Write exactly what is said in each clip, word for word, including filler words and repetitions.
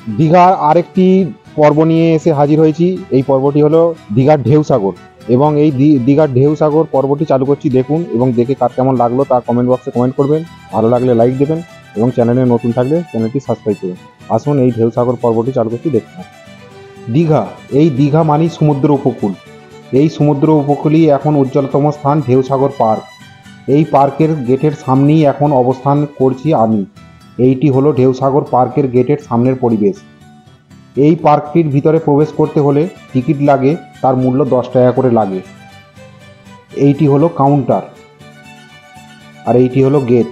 দীঘার আরেকটি পর্ব নিয়ে এসে হাজির হয়েছি। এই পর্বটি হলো দীঘার ঢেউসাগর, এবং এই দীঘার ঢেউসাগর পর্বটি চালু করছি, দেখুন এবং দেখে কার কেমন লাগলো তা কমেন্ট বক্সে কমেন্ট করবেন। ভালো লাগলে লাইক দেবেন এবং চ্যানেলে নতুন থাকলে চ্যানেলটি সাবস্ক্রাইব করবেন। আসুন এই ঢেউসাগর পর্বটি চালু করছি, দেখুন। দীঘা, এই দীঘা মানেই সমুদ্র উপকূল। এই সমুদ্র উপকূলই এখন উজ্জ্বলতম স্থান ঢেউসাগর পার্ক। এই পার্কের গেটের সামনেই এখন অবস্থান করছি আমি। এইটি হলো ঢেউসাগর পার্কের গেটের সামনের পরিবেশ। এই পার্কটির ভিতরে প্রবেশ করতে হলে টিকিট লাগে, তার মূল্য দশ টাকা করে লাগে। এইটি হলো কাউন্টার, আর এইটি হলো গেট।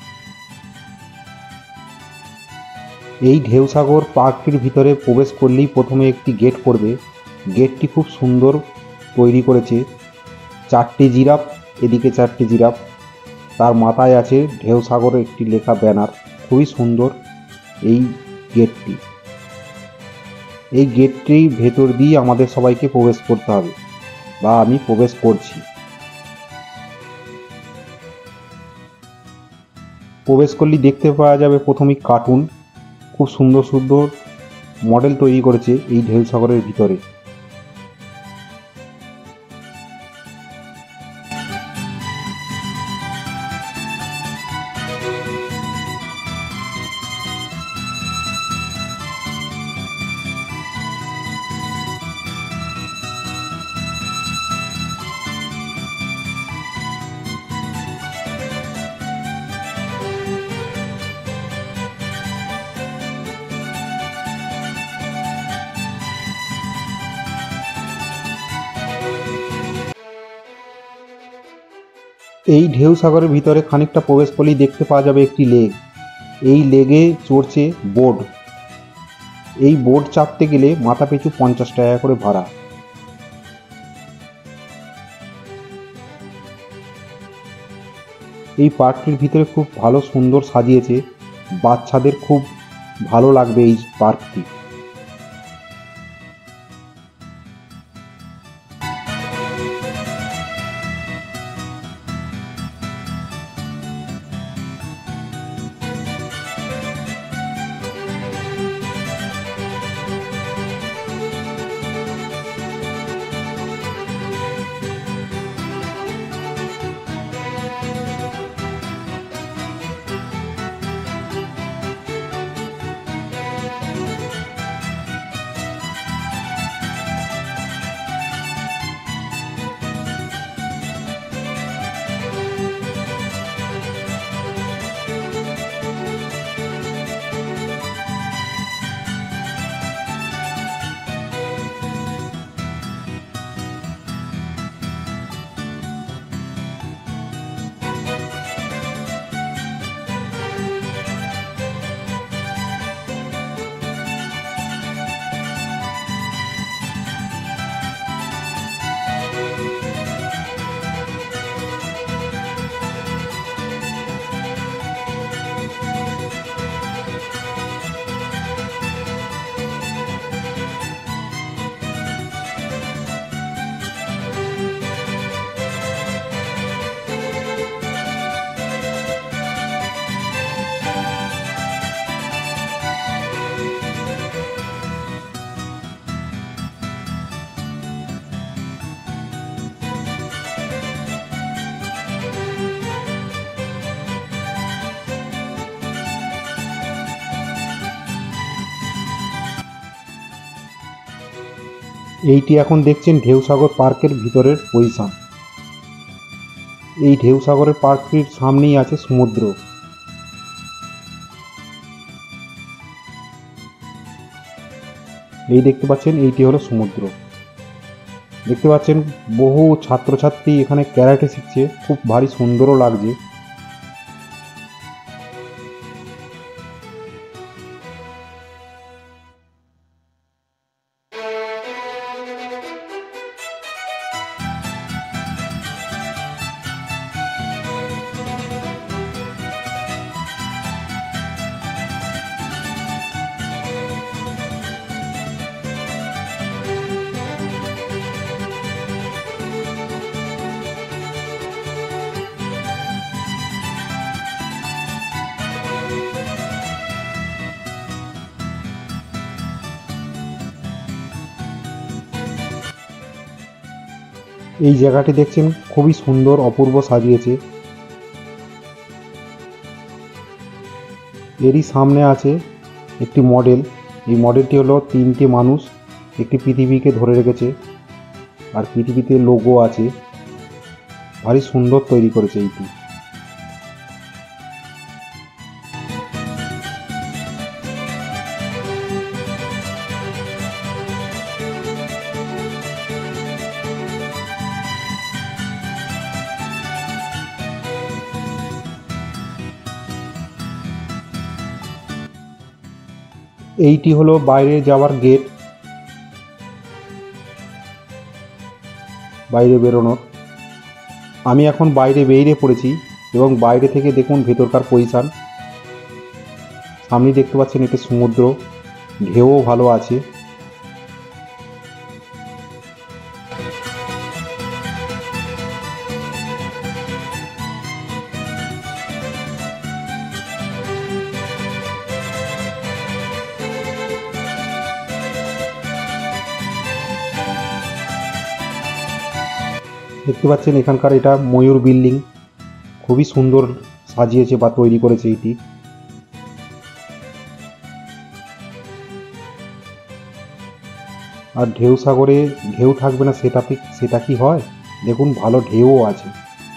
এই ঢেউসাগর পার্কটির ভিতরে প্রবেশ করলেই প্রথমে একটি গেট পড়বে। গেটটি খুব সুন্দর তৈরি করেছে। চারটি জিরাফ, এদিকে চারটি জিরাফ, তার মাথায় আছে ঢেউসাগরের একটি লেখা ব্যানার। খুবই সুন্দর এই গেটটি। এই গেটটির ভেতর দিয়ে আমাদের সবাইকে প্রবেশ করতে হবে, বা আমি প্রবেশ করছি। প্রবেশ করলেই দেখতে পাওয়া যাবে প্রথমেই কার্টুন। খুব সুন্দর সুন্দর মডেল তৈরি করেছে এই ঢেউসাগরের ভিতরে। এই ঢেউসাগরের ভিতরে খানিকটা প্রবেশ করলেই দেখতে পাওয়া যাবে একটি লেক। এই লেগে চড়ছে বোট। এই বোট চাপতে গেলে মাথা পিছু পঞ্চাশ টাকা করে ভাড়া। এই পার্কটির ভিতরে খুব ভালো সুন্দর সাজিয়েছে। বাচ্চাদের খুব ভালো লাগবে এই পার্কটি। এইটি এখন দেখছেন ঢেউসাগর পার্কের ভিতরের পজিশন। এই ঢেউসাগরের পার্কটির সামনেই আছে সমুদ্র। এই দেখতে পাচ্ছেন, এইটি হলো সমুদ্র। দেখতে পাচ্ছেন বহু ছাত্রছাত্রী এখানে ক্যারাটে শিখছে, খুব ভারী সুন্দরও লাগছে। এই জায়গাটি দেখছেন খুবই সুন্দর অপূর্ব সাজিয়েছে। এরই সামনে আছে একটি মডেল। এই মডেলটি হলো তিনটে মানুষ একটি পৃথিবীকে ধরে রেখেছে, আর পৃথিবীতে লোগো আছে। ভারী সুন্দর তৈরি করেছে এইটি। এইটি হলো বাইরে যাওয়ার গেট, বাইরে বেরোনোর। আমি এখন বাইরে বেরিয়ে পড়েছি এবং বাইরে থেকে দেখুন ভেতরকার পজিশান। সামনে দেখতে পাচ্ছেন এটি সমুদ্র, ঢেউও ভালো আছে। দেখতে পাচ্ছেন এখানকার এটা ময়ূর বিল্ডিং, খুবই সুন্দর সাজিয়েছে বা তৈরি করেছে এটি। আর ঢেউ সাগরে ঢেউ থাকবে না সেটা সেটা কি হয়, দেখুন ভালো ঢেউও আছে।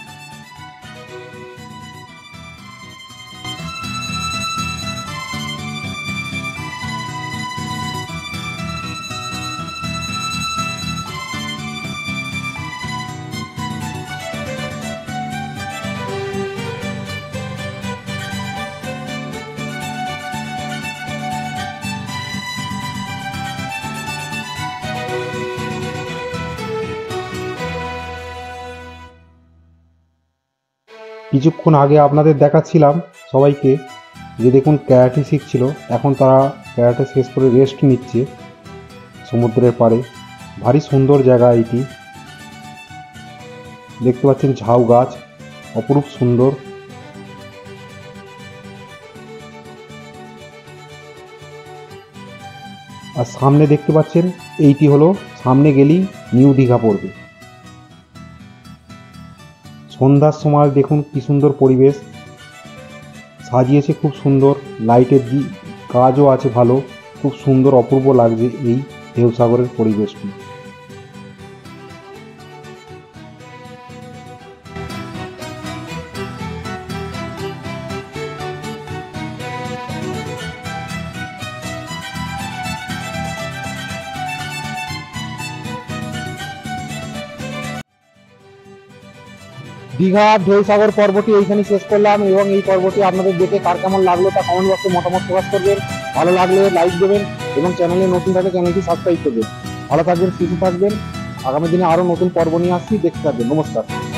কিছুক্ষণ আগে আপনাদের দেখাচ্ছিলাম সবাইকে যে দেখুন ক্যারাটে শিখছিল, এখন তারা ক্যারাটে শেষ করে রেস্ট নিচ্ছে সমুদ্রের পাড়ে। ভারী সুন্দর জায়গা এটি। দেখতে পাচ্ছেন ঝাউ গাছ, অপরূপ সুন্দর। আর সামনে দেখতে পাচ্ছেন এইটি হলো, সামনে গেলেই নিউ দীঘা পড়বে। সন্ধ্যার সময় দেখুন কি সুন্দর পরিবেশ সাজিয়েছে, খুব সুন্দর লাইটের দি কাজও আছে ভালো, খুব সুন্দর অপূর্ব লাগছে এই ঢেউসাগরের পরিবেশটি। দীঘার ঢেউসাগর পর্বটি এইখানে শেষ করলাম, এবং এই পর্বটি আপনাদের দেখে কার কেমন লাগলো তা কমেন্ট বক্সে মতামত প্রকাশ করবেন। ভালো লাগলে লাইক দেবেন এবং চ্যানেলে নতুন থাকলে চ্যানেলটি সাবস্ক্রাইব করবেন। ভালো থাকবেন, সুস্থ থাকবেন। আগামী দিনে আরও নতুন পর্ব নিয়ে আসছি, দেখতে থাকবেন। নমস্কার।